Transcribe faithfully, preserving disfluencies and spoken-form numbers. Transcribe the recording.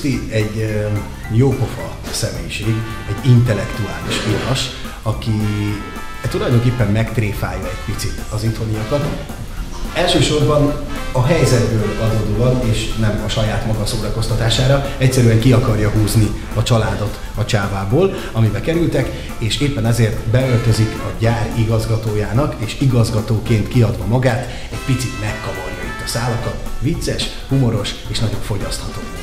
Kriszti egy jópofa személyiség, egy intellektuális iras, aki tulajdonképpen megtréfálja egy picit az itthoniakat. Elsősorban a helyzetből adódóan, és nem a saját maga szórakoztatására, egyszerűen ki akarja húzni a családot a csávából, amibe kerültek, és éppen ezért beöltözik a gyár igazgatójának, és igazgatóként kiadva magát, egy picit megkavarja itt a szálakat, vicces, humoros és nagyon fogyasztható.